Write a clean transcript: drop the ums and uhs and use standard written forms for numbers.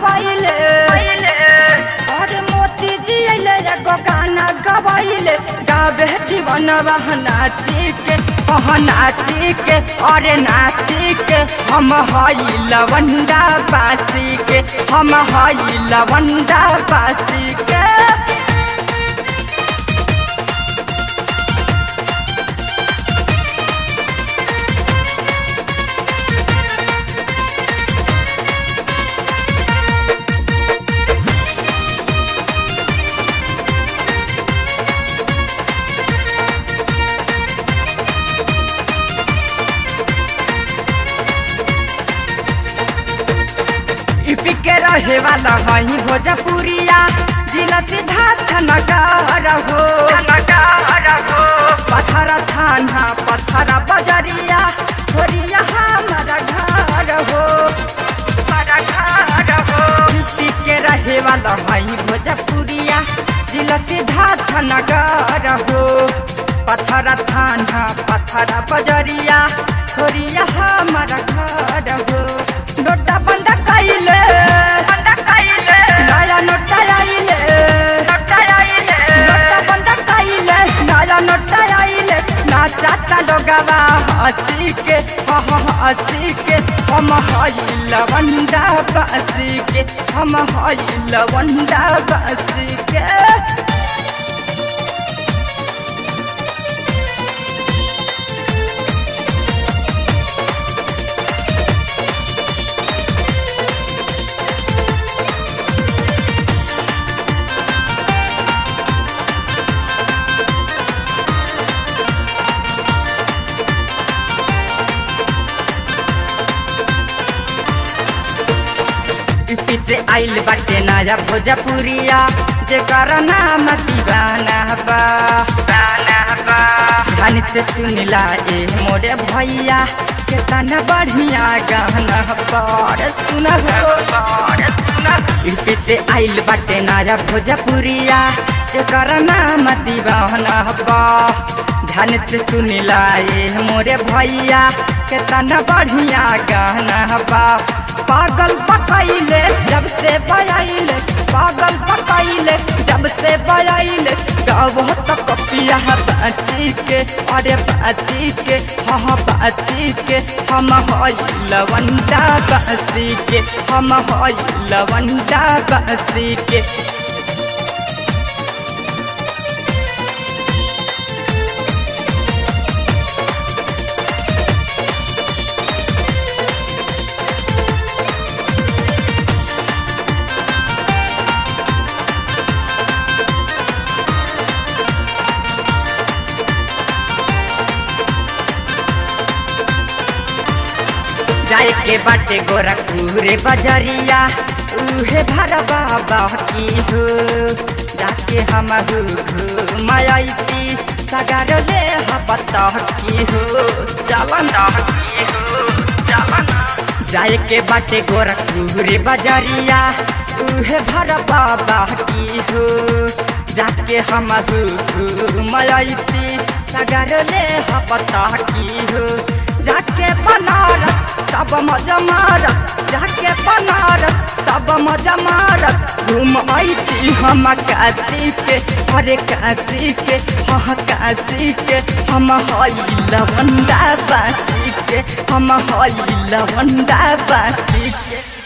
गवाइले अरे मोती जी अइले एगो गाना गवाइले गावे जीवन नाची के नाची के अरे नाची के हम हई लवंडा बासी के हम हई लवंडा बासी के के रहे वाला हई भोजपुरिया जिला सिद्धार्थ नगर हो पत्थर थाना पत्थर बजरिया छोरिया हमारा घर हो के रहे वाला हई भोजपुरिया जिला सिद्धार्थ नगर हो पत्थर थाना पत्थर बजरिया छोरिया हमारा घर हो नोटा बंद कैले नया नोटा आइले नोटा बंद कैले नया नोटा आइले नाचा लोगवा हंसी के हंसी के हम हई लवंडा बासी के हम हई लवंडा बासी के पीछे आइल बाटे नया भोजपुरिया जेकर नाम दीवाना बा ध्यान से सुनिला ए मोरे भैया केतना बढ़िया गाना पर सुन पीछे आइल बाटे नया भोजपुरिया जेकर नाम दीवाना बा ध्यान से सुनिला ए मोरे भैया केतना बढ़िया गाना बा पागल पकाइले जब से बयाइले पागल पकाइले जब से बयाइले गाँव तक पिया बाची के अरे बाची के हाँ बाची के हम हई लवंडा बासी के हम हई लवंडा बासी के जाए के बाटे गोरखपुर बजरिया उहे भरबा बाकी हो जाके हम घुमाई सगार ले बता की हो चलन जाए के बाटे गोरखपुर बजरिया उहे भरबा बाकी हो जाके हम घुमाई सगार ले बता की हो जाके बनारस सब मजा मारत जाके बनारस सब मजा मारत घूम आई हम काशी के अरे काशी के हाँ काशी के हम हई लवंडा बासी के हम हई लवंडा बासी के।